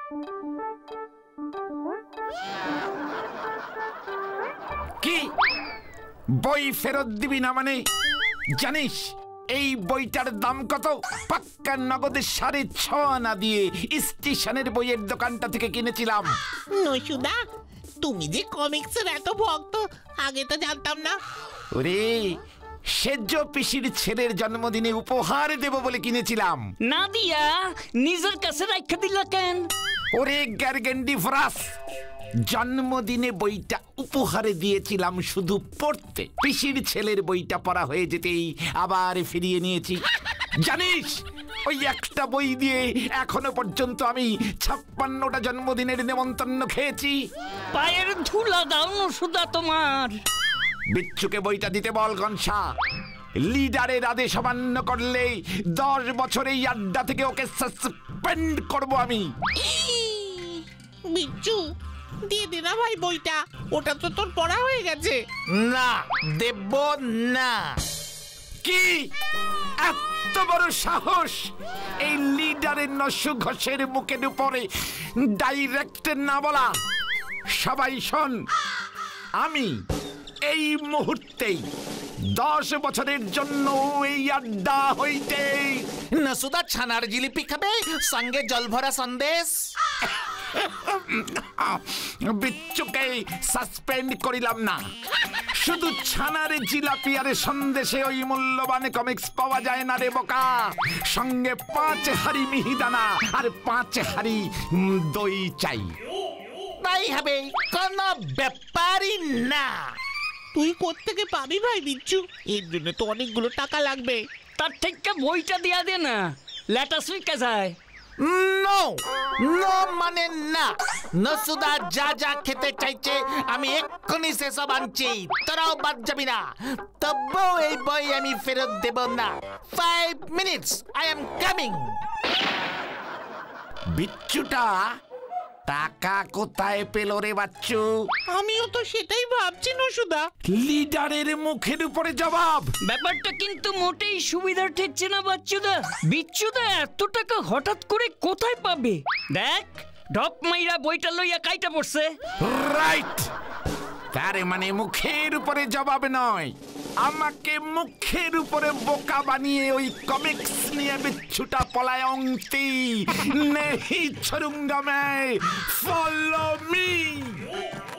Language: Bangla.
কি বই ফেরত দিবি না মানে? জানিস এই বইটার দাম কত? পাক্কা নগদে 6.5 আনা দিয়ে স্টেশনের বইয়ের দোকানটা থেকে কিনেছিলাম। নসুদা, তুমি যে কমিক্সের এত ভক্ত আগে তো জানতাম না। ওরে, সেজ পিসির ছেলের জন্মদিনে উপহার দেব বলে কিনেছিলাম। না দিয়া নিজের কাছে রাখা দিলা কেন? ওরে গার্গেন্ডি ফ্রাস, জন্মদিনে বইটা উপহারে দিয়েছিলাম শুধু পড়তে। পিসির ছেলের বইটা পড়া হয়ে যেতেই আবার ফিরিয়ে নিয়েছি। জানিস ওই একটা বই দিয়ে এখনো পর্যন্ত আমি 56টা জন্মদিনের নেমন্তন্ন খেয়েছি। পায়ের ধুলা দাও নসুদা তোমার। বিচ্ছুকে বইটা দিতে বল ঘনশা। লিডারের আদেশ অমান্য করলে 10 বছর এই আড্ডা থেকে ওকে সাসপেন্ড করব আমি। বিচ্ছু, দিয়ে দে না ভাই বইটা, ওটা তো তোর পড়া হয়ে গেছে। না, দেব না। কি এত বড় সাহস এই লিডারের নসু ঘোষের মুখের উপরে ডাইরেক্ট না বলা? সবাই শোন, আমি এই মুহূর্তেই 10 বছরের জন্য এই আড্ডা হইতে নসুদা ছানার জিলিপি খাবে, সঙ্গে জল ভরা সন্দেশ। বিচ্ছুকে সাসপেন্ড করিলাম না, শুধু ছানারে জিলাপি আর সন্দেশে ওই মূল্যবান কমিক্স পাওয়া যায় না রে বোকা। সঙ্গে 5 হাড়ি মিহিদানা আর 5 হাড়ি দই চাই। তাই হবে, কোনো ব্যাপারই না। তুই কোত্থেকে পাবি ভাই বিচ্ছু? এর জন্য তো অনেকগুলো টাকা লাগবে। তার থেকে বইটা দিয়া দে না, লেটা সুইকা যায়। নো নো মানে না। নসুদা যা যা খেতে চাইছে আমি এক্ষুনি সেসব আনছি, তোরাও বাদ যাবি না। তবু এই বই আমি ফেরত দেব না। 5 মিনিটস, আই এম কামিং। বিচ্ছুটা টাকা কোথায় পেল রে বাচ্চু? আমিও তো সেটাই ভাবছি নসুদা। লিডারের মুখের উপরে জবাব। ব্যাপারটা কিন্তু মোটেই সুবিধার ঠেকছে না বাচ্চুদা। বিচ্ছুদা এত টাকা হঠাৎ করে কোথায় পাবে? দেখ, ঢপ মাইরা বইটা লইয়া কাইটা পড়ছে। রাইট, তার মানে মুখের উপরে জবাব নয়, আমাকে মুখের উপরে বোকা বানিয়ে ওই কমিক্স নিয়ে বিচ্ছুটা পলায়ংতি নেহি ছড়ুঙ্গা মে। Follow me.